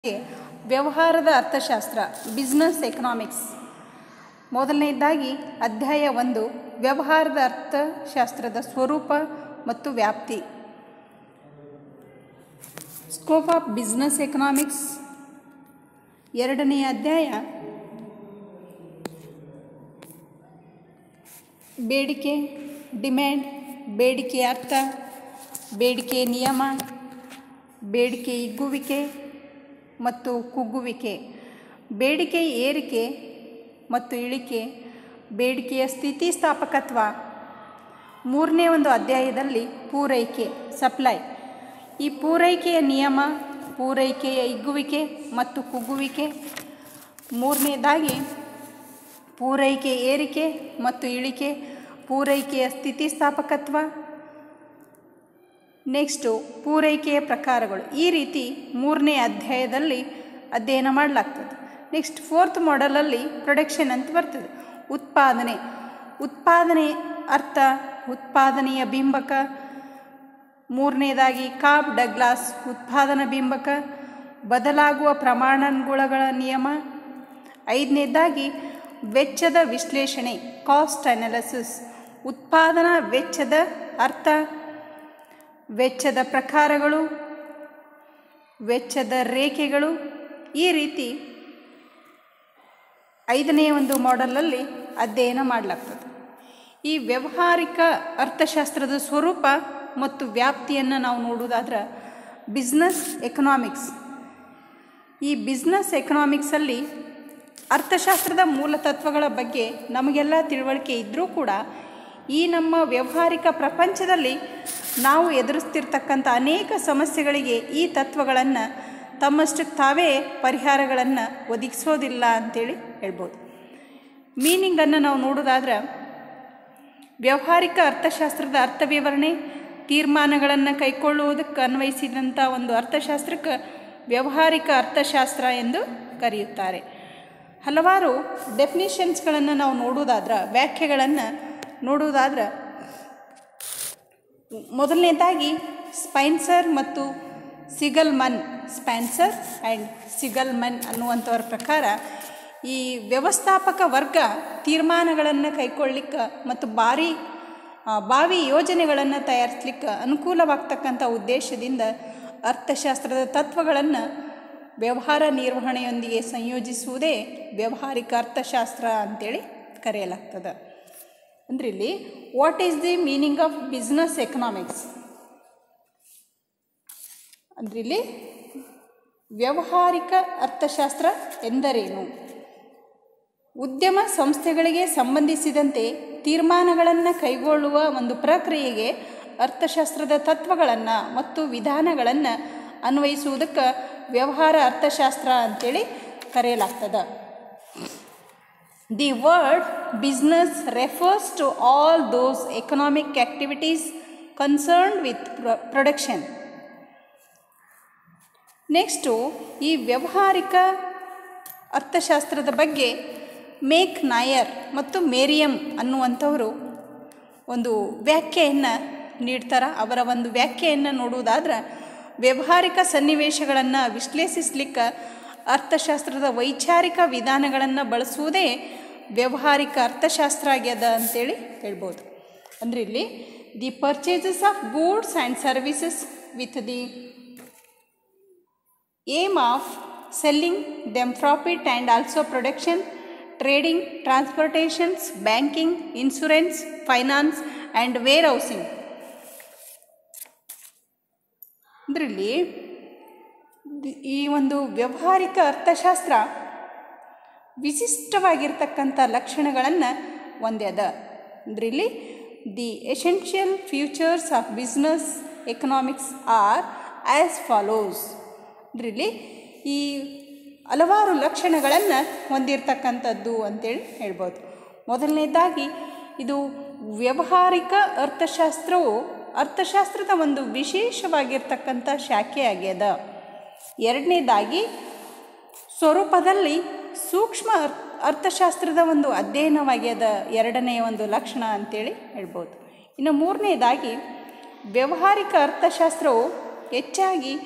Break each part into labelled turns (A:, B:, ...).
A: ವ್ಯವಹಾರದ ಅರ್ಥಶಾಸ್ತ್ರ business economics. ಮೊದಲನೇದಾಗಿ ಅಧ್ಯಾಯ 1 ವ್ಯವಹಾರದ ಅರ್ಥಶಾಸ್ತ್ರದ ಸ್ವರೂಪ ಮತ್ತು ವ್ಯಾಪ್ತಿ. Scope of business economics. ಎರಡನೆಯ ಅಧ್ಯಾಯ ಬೇಡಿಕೆ ಡಿಮ್ಯಾಂಡ್, ಬೇಡಿಕೆ ಅರ್ಥ, ಬೇಡಿಕೆ ನಿಯಮ, ಬೇಡಿಕೆ ಹಿಗ್ಗುವಿಕೆ ಮತ್ತು ಕುಗ್ಗುವಿಕೆ, ಬೇಡಿಕೆ ಏರಿಕೆ ಮತ್ತು ಇಳಿಕೆ, ಬೇಡಿಕೆಯ ಸ್ಥಿತಿಸ್ಥಾಪಕತ್ವ. ಮೂರನೇ ಒಂದು ಅಧ್ಯಾಯದಲ್ಲಿ ಪೂರೈಕೆ ಸಪ್ಲೈ, ಈ ಪೂರೈಕೆಯ ನಿಯಮ, ಪೂರೈಕೆಯ ಹಿಗ್ಗುವಿಕೆ ಮತ್ತು ಕುಗ್ಗುವಿಕೆ. ಮೂರನೇದಾಗಿ ಪೂರೈಕೆ ಏರಿಕೆ ಮತ್ತು ಇಳಿಕೆ, ಪೂರೈಕೆಯ ಸ್ಥಿತಿಸ್ಥಾಪಕತ್ವ. ನೆಕ್ಸ್ಟು ಪೂರೈಕೆಯ ಪ್ರಕಾರಗಳು. ಈ ರೀತಿ ಮೂರನೇ ಅಧ್ಯಾಯದಲ್ಲಿ ಅಧ್ಯಯನ ಮಾಡಲಾಗ್ತದೆ. ನೆಕ್ಸ್ಟ್ 4th ಮಾಡಲಲ್ಲಿ ಪ್ರೊಡಕ್ಷನ್ ಅಂತ ಬರ್ತದೆ. ಉತ್ಪಾದನೆ, ಉತ್ಪಾದನೆ ಅರ್ಥ, ಉತ್ಪಾದನೆಯ ಬಿಂಬಕ. ಮೂರನೇದಾಗಿ ಕಾಬ್ ಡಗ್ಲಾಸ್ ಉತ್ಪಾದನಾ ಬಿಂಬಕ, ಬದಲಾಗುವ ಪ್ರಮಾಣಗಳ ನಿಯಮ. ಐದನೇದಾಗಿ ವೆಚ್ಚದ ವಿಶ್ಲೇಷಣೆ ಕಾಸ್ಟ್ ಅನಾಲಿಸಿಸ್, ಉತ್ಪಾದನಾ ವೆಚ್ಚದ ಅರ್ಥ, ವೆಚ್ಚದ ಪ್ರಕಾರಗಳು, ವೆಚ್ಚದ ರೇಖೆಗಳು. ಈ ರೀತಿ 5ನೇ ಒಂದು ಮಾಡೆಲಲ್ಲಿ ಅಧ್ಯಯನ ಮಾಡಲಾಗ್ತದೆ. ಈ ವ್ಯಾವಹಾರಿಕ ಅರ್ಥಶಾಸ್ತ್ರದ ಸ್ವರೂಪ ಮತ್ತು ವ್ಯಾಪ್ತಿಯನ್ನು ನಾವು ನೋಡುವುದಾದ್ರೆ ಬಿಸ್ನೆಸ್ ಎಕನಾಮಿಕ್ಸ್. ಈ ಬಿಸ್ನೆಸ್ ಎಕನಾಮಿಕ್ಸಲ್ಲಿ ಅರ್ಥಶಾಸ್ತ್ರದ ಮೂಲ ತತ್ವಗಳ ಬಗ್ಗೆ ನಮಗೆಲ್ಲ ತಿಳುವಳಿಕೆ ಇದ್ದರೂ ಕೂಡ ಈ ನಮ್ಮ ವ್ಯಾವಹಾರಿಕ ಪ್ರಪಂಚದಲ್ಲಿ ನಾವು ಎದುರಿಸ್ತಿರ್ತಕ್ಕಂಥ ಅನೇಕ ಸಮಸ್ಯೆಗಳಿಗೆ ಈ ತತ್ವಗಳನ್ನು ತಮ್ಮಷ್ಟಕ್ಕೆ ತಾವೇ ಪರಿಹಾರಗಳನ್ನು ಒದಗಿಸೋದಿಲ್ಲ ಅಂಥೇಳಿ ಹೇಳ್ಬೋದು. ಮೀನಿಂಗನ್ನು ನಾವು ನೋಡೋದಾದ್ರೆ ವ್ಯಾವಹಾರಿಕ ಅರ್ಥಶಾಸ್ತ್ರದ ಅರ್ಥವಿವರಣೆ, ತೀರ್ಮಾನಗಳನ್ನು ಕೈಗೊಳ್ಳುವುದಕ್ಕೆ ಅನ್ವಯಿಸಿದಂಥ ಒಂದು ಅರ್ಥಶಾಸ್ತ್ರಕ್ಕೆ ವ್ಯಾವಹಾರಿಕ ಅರ್ಥಶಾಸ್ತ್ರ ಎಂದು ಕರೆಯುತ್ತಾರೆ. ಹಲವಾರು ಡೆಫಿನಿಷನ್ಸ್ಗಳನ್ನು ನಾವು ನೋಡುವುದಾದ್ರೆ, ವ್ಯಾಖ್ಯೆಗಳನ್ನು ನೋಡುವುದಾದ್ರೆ, ಮೊದಲನೇದಾಗಿ ಸ್ಪೆನ್ಸರ್ ಮತ್ತು ಸಿಗಲ್ಮನ್, ಸ್ಪೆನ್ಸರ್ ಆ್ಯಂಡ್ ಸಿಗಲ್ಮನ್ ಅನ್ನುವಂಥವ್ರ ಪ್ರಕಾರ ಈ ವ್ಯವಸ್ಥಾಪಕ ವರ್ಗ ತೀರ್ಮಾನಗಳನ್ನು ಕೈಗೊಳ್ಳಿಕ್ಕೆ ಮತ್ತು ಭಾವಿ ಯೋಜನೆಗಳನ್ನು ತಯಾರಿಸಲಿಕ್ಕೆ ಅನುಕೂಲವಾಗ್ತಕ್ಕಂಥ ಉದ್ದೇಶದಿಂದ ಅರ್ಥಶಾಸ್ತ್ರದ ತತ್ವಗಳನ್ನು ವ್ಯವಹಾರ ನಿರ್ವಹಣೆಯೊಂದಿಗೆ ಸಂಯೋಜಿಸುವುದೇ ವ್ಯಾವಹಾರಿಕ ಅರ್ಥಶಾಸ್ತ್ರ ಅಂತೇಳಿ ಕರೆಯಲಾಗ್ತದೆ. ಅಂದರೆ ಇಲ್ಲಿ what is the meaning of business economics ಅಂದರೆ ಇಲ್ಲಿ ವ್ಯಾವಹಾರಿಕ ಅರ್ಥಶಾಸ್ತ್ರ ಎಂದರೇನು? ಉದ್ಯಮ ಸಂಸ್ಥೆಗಳಿಗೆ ಸಂಬಂಧಿಸಿದಂತೆ ತೀರ್ಮಾನಗಳನ್ನು ಕೈಗೊಳ್ಳುವ ಒಂದು ಪ್ರಕ್ರಿಯೆಗೆ ಅರ್ಥಶಾಸ್ತ್ರದ ತತ್ವಗಳನ್ನು ಮತ್ತು ವಿಧಾನಗಳನ್ನು ಅನ್ವಯಿಸುವುದಕ್ಕೆ ವ್ಯವಹಾರ ಅರ್ಥಶಾಸ್ತ್ರ ಅಂತೇಳಿ ಕರೆಯಲಾಗ್ತದೆ. The word business refers to all those economic activities concerned with production. Next ಈ ವ್ಯಾವಹಾರಿಕ ಅರ್ಥಶಾಸ್ತ್ರದ ಬಗ್ಗೆ ಮೇಕ್ ನಾಯರ್ ಮತ್ತು ಮೇರಿಯಮ್ ಅನ್ನುವಂಥವರು ಒಂದು ವ್ಯಾಖ್ಯೆಯನ್ನು ನೀಡ್ತಾರೆ. ಅವರ ಒಂದು ವ್ಯಾಖ್ಯೆಯನ್ನು ನೋಡುವುದಾದ್ರೆ ವ್ಯಾವಹಾರಿಕ ಸನ್ನಿವೇಶಗಳನ್ನು ವಿಶ್ಲೇಷಿಸಲಿಕ್ಕೆ ಅರ್ಥಶಾಸ್ತ್ರದ ವೈಚಾರಿಕ ವಿಧಾನಗಳನ್ನು ಬಳಸುವುದೇ ವ್ಯಾವಹಾರಿಕ ಅರ್ಥಶಾಸ್ತ್ರ ಆಗ್ಯದ ಅಂತೇಳಿ ಹೇಳ್ಬೋದು. ಅಂದರೆ ಇಲ್ಲಿ the purchases of goods and services with the aim of selling them profit and also production, trading, transportations, banking, insurance, finance and warehousing. ಅಂದರೆ ಇಲ್ಲಿ ಈ ಒಂದು ವ್ಯಾವಹಾರಿಕ ಅರ್ಥಶಾಸ್ತ್ರ ವಿಶಿಷ್ಟವಾಗಿರ್ತಕ್ಕಂಥ ಲಕ್ಷಣಗಳನ್ನು ಹೊಂದ್ಯದ. ಅಂದರೆ ಇಲ್ಲಿ the essential futures of business economics are as follows. ಅಂದರೆ ಇಲ್ಲಿ ಈ ಹಲವಾರು ಲಕ್ಷಣಗಳನ್ನು ಹೊಂದಿರತಕ್ಕಂಥದ್ದು ಅಂತೇಳಿ ಹೇಳ್ಬೋದು. ಮೊದಲನೇದಾಗಿ ಇದು ವ್ಯಾವಹಾರಿಕ ಅರ್ಥಶಾಸ್ತ್ರವು ಅರ್ಥಶಾಸ್ತ್ರದ ಒಂದು ವಿಶೇಷವಾಗಿರ್ತಕ್ಕಂಥ ಶಾಖೆ ಆಗ್ಯದ. ಎರಡನೇದಾಗಿ ಸ್ವರೂಪದಲ್ಲಿ ಸೂಕ್ಷ್ಮ ಅರ್ಥಶಾಸ್ತ್ರದ ಒಂದು ಅಧ್ಯಯನವಾಗ್ಯದ, ಎರಡನೆಯ ಒಂದು ಲಕ್ಷಣ ಅಂತೇಳಿ ಹೇಳ್ಬೋದು. ಇನ್ನು ಮೂರನೇದಾಗಿ ವ್ಯಾವಹಾರಿಕ ಅರ್ಥಶಾಸ್ತ್ರವು ಹೆಚ್ಚಾಗಿ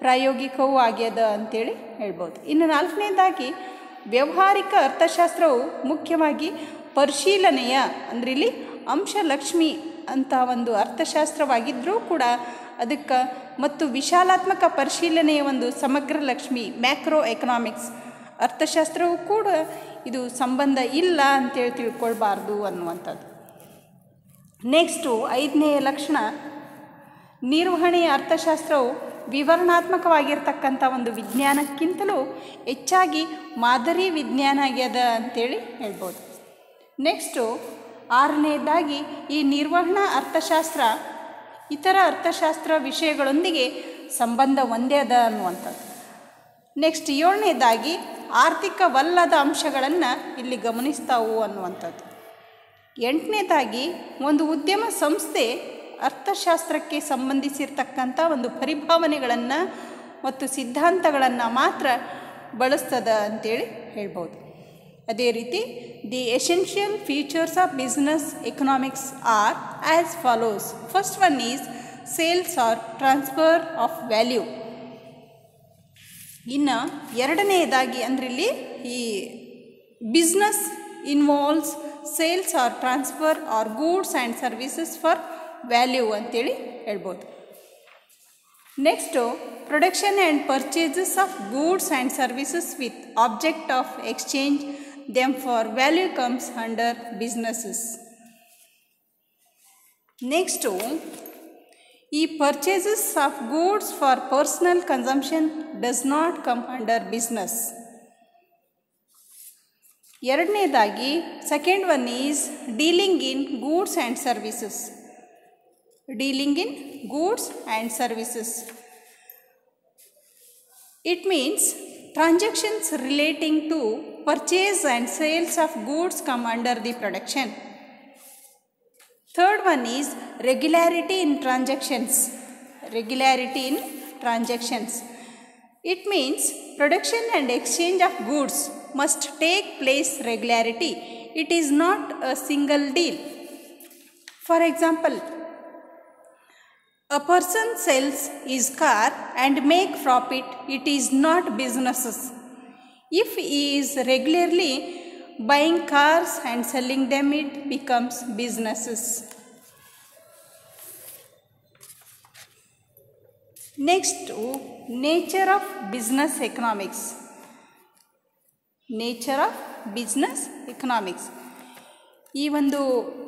A: ಪ್ರಾಯೋಗಿಕವೂ ಆಗ್ಯದ ಅಂತೇಳಿ ಹೇಳ್ಬೋದು. ಇನ್ನು ನಾಲ್ಕನೇದಾಗಿ ವ್ಯಾವಹಾರಿಕ ಅರ್ಥಶಾಸ್ತ್ರವು ಮುಖ್ಯವಾಗಿ ಪರಿಶೀಲನೆಯ ಅಂದರೆ ಇಲ್ಲಿ ಅಂಶಲಕ್ಷ್ಮಿ ಅಂತ ಒಂದು ಅರ್ಥಶಾಸ್ತ್ರವಾಗಿದ್ದರೂ ಕೂಡ ಅದಕ್ಕೆ ಮತ್ತು ವಿಶಾಲಾತ್ಮಕ ಪರಿಶೀಲನೆಯ ಒಂದು ಸಮಗ್ರ ಲಕ್ಷ್ಮಿ ಮ್ಯಾಕ್ರೋ ಎಕನಾಮಿಕ್ಸ್ ಅರ್ಥಶಾಸ್ತ್ರವೂ ಕೂಡ ಇದು ಸಂಬಂಧ ಇಲ್ಲ ಅಂತೇಳಿ ತಿಳ್ಕೊಳ್ಬಾರ್ದು ಅನ್ನುವಂಥದ್ದು. ನೆಕ್ಸ್ಟು 5ನೇ ಲಕ್ಷಣ, ನಿರ್ವಹಣೆಯ ಅರ್ಥಶಾಸ್ತ್ರವು ವಿವರಣಾತ್ಮಕವಾಗಿರ್ತಕ್ಕಂಥ ಒಂದು ವಿಜ್ಞಾನಕ್ಕಿಂತಲೂ ಹೆಚ್ಚಾಗಿ ಮಾದರಿ ವಿಜ್ಞಾನ ಆಗ್ಯದ ಅಂತೇಳಿ ಹೇಳ್ಬೋದು. ನೆಕ್ಸ್ಟು 6ನೇದಾಗಿ ಈ ನಿರ್ವಹಣಾ ಅರ್ಥಶಾಸ್ತ್ರ ಇತರ ಅರ್ಥಶಾಸ್ತ್ರ ವಿಷಯಗಳೊಂದಿಗೆ ಸಂಬಂಧ ಹೊಂದ್ಯದ ಅನ್ನುವಂಥದ್ದು. ನೆಕ್ಸ್ಟ್ 7ನೇದಾಗಿ ಆರ್ಥಿಕವಲ್ಲದ ಅಂಶಗಳನ್ನು ಇಲ್ಲಿ ಗಮನಿಸ್ತಾವು ಅನ್ನುವಂಥದ್ದು. 8ನೇದಾಗಿ ಒಂದು ಉದ್ಯಮ ಸಂಸ್ಥೆ ಅರ್ಥಶಾಸ್ತ್ರಕ್ಕೆ ಸಂಬಂಧಿಸಿರ್ತಕ್ಕಂಥ ಒಂದು ಪರಿಭಾವನೆಗಳನ್ನು ಮತ್ತು ಸಿದ್ಧಾಂತಗಳನ್ನು ಮಾತ್ರ ಬಳಸ್ತದ ಅಂತೇಳಿ ಹೇಳ್ಬೋದು. ಅದೇ ರೀತಿ the essential features of business economics are as follows. First one is sales or transfer of value. ಇನ್ನು 2ನೇದಾಗಿ ಅಂದರೆ ಇಲ್ಲಿ ಈ business involves sales or transfer or goods and services for value ಅಂತೇಳಿ ಹೇಳ್ಬೋದು. Next production and purchases of goods and services with object of exchange them for value comes under businesses. Next ಈ purchases of goods for personal consumption does not come under business. 2ನೇದಾಗಿ second one is dealing in goods and services. Dealing in goods and services. It means transactions relating to purchase and sales of goods come under the production. Third one is regularity in transactions. Regularity in transactions. It means production and exchange of goods must take place regularity. It is not a single deal. For example, a person sells his car and make profit. It is not businesses. If he is regularly buying cars and selling them, it becomes businesses. Next, nature of business economics. Nature of business economics. ಈ ಒಂದು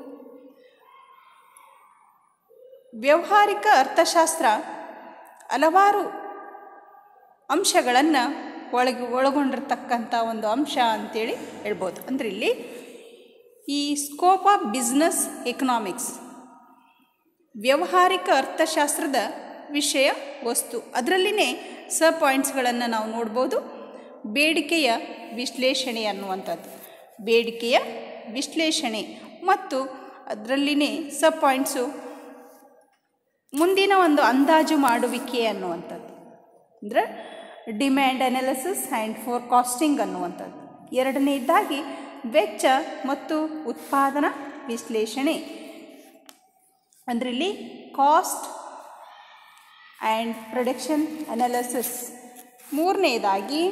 A: ವ್ಯಾವಹಾರಿಕ ಅರ್ಥಶಾಸ್ತ್ರ ಹಲವಾರು ಅಂಶಗಳನ್ನು ಒಳಗೊಂಡಿರ್ತಕ್ಕಂಥ ಒಂದು ಅಂಶ ಅಂತೇಳಿ ಹೇಳ್ಬೋದು. ಅಂದರೆ ಇಲ್ಲಿ ಈ ಸ್ಕೋಪ್ ಆಫ್ ಬಿಸ್ನೆಸ್ ಎಕನಾಮಿಕ್ಸ್ ವ್ಯಾವಹಾರಿಕ ಅರ್ಥಶಾಸ್ತ್ರದ ವಿಷಯ ವಸ್ತು. ಅದರಲ್ಲಿನೇ ಪಾಯಿಂಟ್ಸ್ಗಳನ್ನು ನಾವು ನೋಡ್ಬೋದು. ಬೇಡಿಕೆಯ ವಿಶ್ಲೇಷಣೆ ಅನ್ನುವಂಥದ್ದು, ಬೇಡಿಕೆಯ ವಿಶ್ಲೇಷಣೆ ಮತ್ತು ಅದರಲ್ಲಿನೇ ಪಾಯಿಂಟ್ಸು ಮುಂದಿನ ಒಂದು ಅಂದಾಜು ಮಾಡುವಿಕೆ ಅನ್ನುವಂಥದ್ದು, ಅಂದರೆ ಡಿಮ್ಯಾಂಡ್ ಅನಾಲಿಸಿಸ್ ಆ್ಯಂಡ್ ಫೋರ್ಕಾಸ್ಟಿಂಗ್ ಅನ್ನುವಂಥದ್ದು. 2ನೇದಾಗಿ ವೆಚ್ಚ ಮತ್ತು ಉತ್ಪಾದನಾ ವಿಶ್ಲೇಷಣೆ, ಅಂದರೆ ಇಲ್ಲಿ ಕಾಸ್ಟ್ ಆ್ಯಂಡ್ ಪ್ರೊಡಕ್ಷನ್ ಅನಾಲಿಸಿಸ್. 3ನೇದಾಗಿ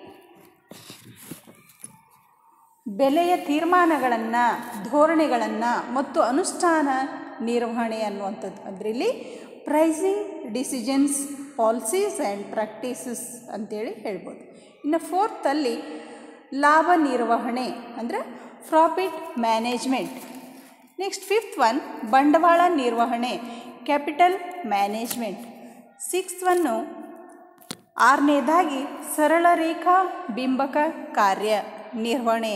A: ಬೆಲೆಯ ತೀರ್ಮಾನಗಳನ್ನು, ಧೋರಣೆಗಳನ್ನು ಮತ್ತು ಅನುಷ್ಠಾನ ನಿರ್ವಹಣೆ ಅನ್ನುವಂಥದ್ದು. ಅದರಲ್ಲಿ pricing decisions, policies and practices ಅಂತೇಳಿ ಹೇಳ್ಬೋದು. ಇನ್ನು 4ರಲ್ಲಿ ಲಾಭ ನಿರ್ವಹಣೆ ಅಂದರೆ profit management. Next 5th one ಬಂಡವಾಳ ನಿರ್ವಹಣೆ, ಕ್ಯಾಪಿಟಲ್ ಮ್ಯಾನೇಜ್ಮೆಂಟ್. 6th ಒನ್ನು 6ನೇದಾಗಿ ಸರಳ ರೇಖಾ ಬಿಂಬಕ ಕಾರ್ಯ ನಿರ್ವಹಣೆ,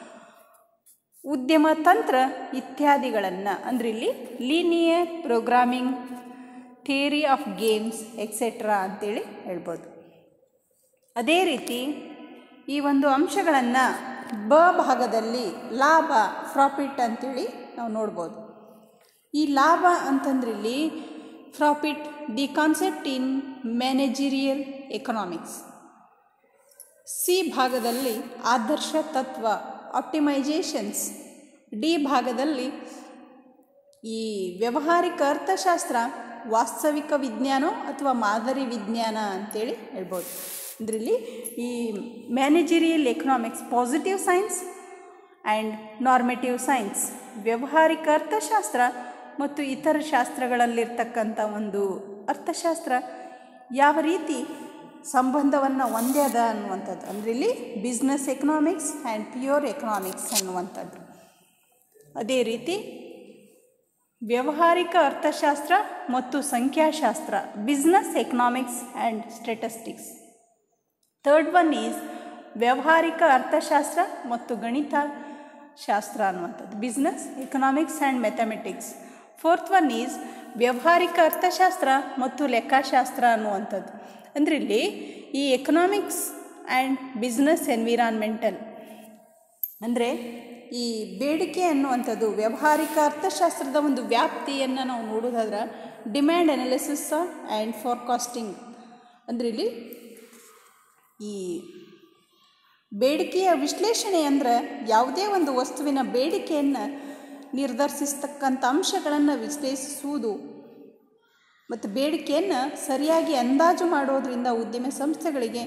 A: ಉದ್ಯಮ ತಂತ್ರ ಇತ್ಯಾದಿಗಳನ್ನು, ಅಂದರೆ ಇಲ್ಲಿ linear programming, theory of games etcetera ಅಂತೇಳಿ ಹೇಳ್ಬೋದು. ಅದೇ ರೀತಿ ಈ ಒಂದು ಅಂಶಗಳನ್ನು ಭಾಗದಲ್ಲಿ ಲಾಭ ಪ್ರಾಫಿಟ್ ಅಂತೇಳಿ ನಾವು ನೋಡ್ಬೋದು. ಈ ಲಾಭ ಅಂತಂದ್ರೆ ಇಲ್ಲಿ profit the concept in managerial economics. C ಭಾಗದಲ್ಲಿ ಆದರ್ಶ ತತ್ವ ಆಪ್ಟಿಮೈಜೇಷನ್ಸ್. ಡಿ ಭಾಗದಲ್ಲಿ ಈ ವ್ಯಾವಹಾರಿಕ ಅರ್ಥಶಾಸ್ತ್ರ ವಾಸ್ತವಿಕ ವಿಜ್ಞಾನ ಅಥವಾ ಮಾದರಿ ವಿಜ್ಞಾನ ಅಂತೇಳಿ ಹೇಳ್ಬೋದು. ಇದರಲ್ಲಿ ಈ managerial economics positive science and normative science, ವ್ಯಾವಹಾರಿಕ ಅರ್ಥಶಾಸ್ತ್ರ ಮತ್ತು ಇತರ ಶಾಸ್ತ್ರಗಳಲ್ಲಿರ್ತಕ್ಕಂಥ ಒಂದು ಅರ್ಥಶಾಸ್ತ್ರ ಯಾವ ರೀತಿ ಸಂಬಂಧವನ್ನು ಒಂದೇ ಅದ ಅನ್ನುವಂಥದ್ದು. ಅಂದರೆ ಇಲ್ಲಿ business economics and pure economics ಅನ್ನುವಂಥದ್ದು. ಅದೇ ರೀತಿ ವ್ಯಾವಹಾರಿಕ ಅರ್ಥಶಾಸ್ತ್ರ ಮತ್ತು ಸಂಖ್ಯಾಶಾಸ್ತ್ರ, business economics and statistics. Third one is ವ್ಯಾವಹಾರಿಕ ಅರ್ಥಶಾಸ್ತ್ರ ಮತ್ತು ಗಣಿತ ಶಾಸ್ತ್ರ ಅನ್ನುವಂಥದ್ದು, business economics and mathematics. Fourth one is ವ್ಯಾವಹಾರಿಕ ಅರ್ಥಶಾಸ್ತ್ರ ಮತ್ತು ಲೆಕ್ಕಶಾಸ್ತ್ರ ಅನ್ನುವಂಥದ್ದು. ಅಂದರೆ ಇಲ್ಲಿ ಈ ಎಕನಾಮಿಕ್ಸ್ ಆ್ಯಂಡ್ ಬಿಸ್ನೆಸ್ ಎನ್ವಿರಾನ್ಮೆಂಟಲ್ ಅಂದರೆ ಈ ಬೇಡಿಕೆ ಅನ್ನುವಂಥದ್ದು ವ್ಯಾವಹಾರಿಕ ಅರ್ಥಶಾಸ್ತ್ರದ ಒಂದು ವ್ಯಾಪ್ತಿಯನ್ನು ನಾವು ನೋಡೋದಾದ್ರೆ ಡಿಮ್ಯಾಂಡ್ ಅನಾಲಿಸಿಸ್ ಆ್ಯಂಡ್ ಫಾರ್ಕಾಸ್ಟಿಂಗ್. ಅಂದರೆ ಇಲ್ಲಿ ಈ ಬೇಡಿಕೆಯ ವಿಶ್ಲೇಷಣೆ ಅಂದರೆ ಯಾವುದೇ ಒಂದು ವಸ್ತುವಿನ ಬೇಡಿಕೆಯನ್ನು ನಿರ್ಧರಿಸತಕ್ಕಂಥ ಅಂಶಗಳನ್ನು ವಿಶ್ಲೇಷಿಸುವುದು ಮತ್ತು ಬೇಡಿಕೆಯನ್ನು ಸರಿಯಾಗಿ ಅಂದಾಜು ಮಾಡೋದರಿಂದ ಉದ್ಯಮ ಸಂಸ್ಥೆಗಳಿಗೆ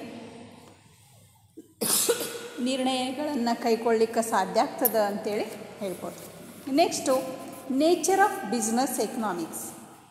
A: ನಿರ್ಣಯಗಳನ್ನು ಕೈಗೊಳ್ಳಲಿಕ್ಕೆ ಸಾಧ್ಯ ಆಗ್ತದೆ ಅಂತೇಳಿ ಹೇಳ್ಬೋದು. Next nature of business economics.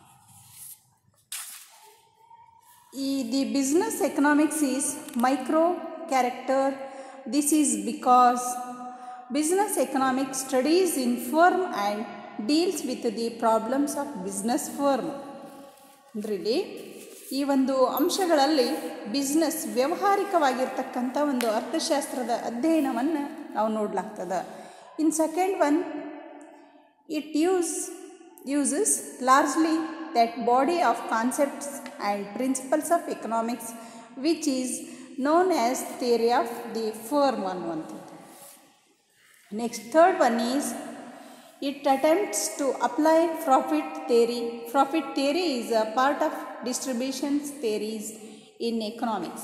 A: The business economics is micro character. This is because business economics studies in firm and deals with the problems of business firm. ಅಂದರೆ ಈ ಒಂದು ಅಂಶಗಳಲ್ಲಿ ಬಿಸ್ನೆಸ್ ವ್ಯಾವಹಾರಿಕವಾಗಿರ್ತಕ್ಕಂಥ ಒಂದು ಅರ್ಥಶಾಸ್ತ್ರದ ಅಧ್ಯಯನವನ್ನು ನಾವು ನೋಡಲಾಗ್ತದೆ. In second one it uses largely that body of concepts and principles of economics which is known as theory of the firm ಅನ್ನುವಂಥದ್ದು. Next, third one is it attempts to apply profit theory. Profit theory is a part of distribution theories in economics.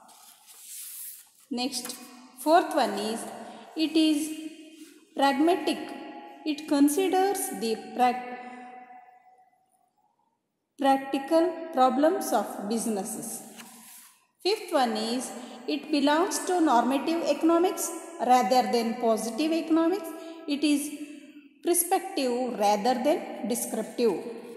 A: Next, fourth one is it is pragmatic. It considers the practical problems of businesses. Fifth one is it belongs to normative economics rather than positive economics. It is prescriptive rather than descriptive.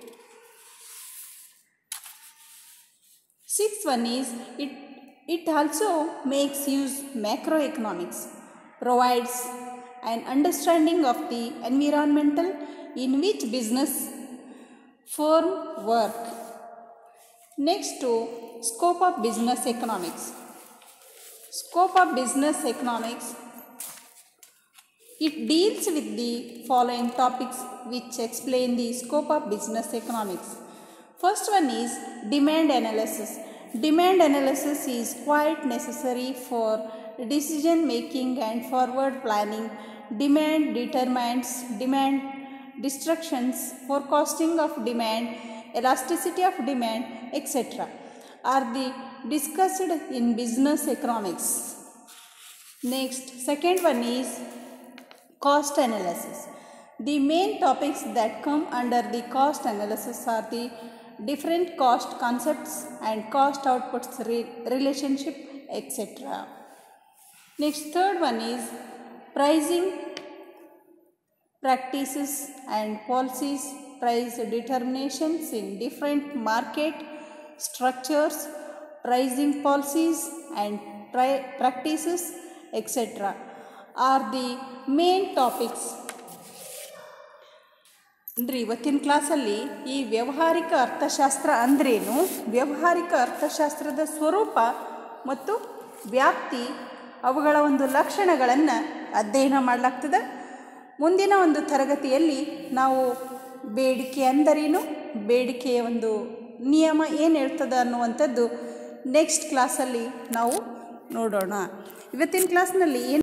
A: Sixth one is it also makes use macroeconomics, provides an understanding of the environmental in which business firm work. Next to scope of business economics. Scope of business economics, it deals with the following topics which explain the scope of business economics. First one is demand analysis. Demand analysis is quite necessary for decision making and forward planning. Demand determines demand destructions, forecasting of demand, elasticity of demand, etc. are the discussed in business economics. Next, second one is cost analysis. The main topics that come under the cost analysis are the different cost concepts and cost outputs relationship, etc. Next, third one is pricing practices and policies, price determinations in different market structures, pricing policies and practices, etc. are the main topics. ಅಂದರೆ ಇವತ್ತಿನ ಕ್ಲಾಸಲ್ಲಿ ಈ ವ್ಯಾವಹಾರಿಕ ಅರ್ಥಶಾಸ್ತ್ರ ಅಂದ್ರೇನು, ವ್ಯಾವಹಾರಿಕ ಅರ್ಥಶಾಸ್ತ್ರದ ಸ್ವರೂಪ ಮತ್ತು ವ್ಯಾಪ್ತಿ, ಅವುಗಳ ಒಂದು ಲಕ್ಷಣಗಳನ್ನು ಅಧ್ಯಯನ ಮಾಡಲಾಗ್ತದೆ. ಮುಂದಿನ ಒಂದು ತರಗತಿಯಲ್ಲಿ ನಾವು ಬೇಡಿಕೆ ಅಂದರೇನು, ಬೇಡಿಕೆಯ ಒಂದು ನಿಯಮ ಏನು ಹೇಳ್ತದೆ ಅನ್ನುವಂಥದ್ದು ನೆಕ್ಸ್ಟ್ ಕ್ಲಾಸಲ್ಲಿ ನಾವು ನೋಡೋಣ. ಇವತ್ತಿನ ಕ್ಲಾಸ್ನಲ್ಲಿ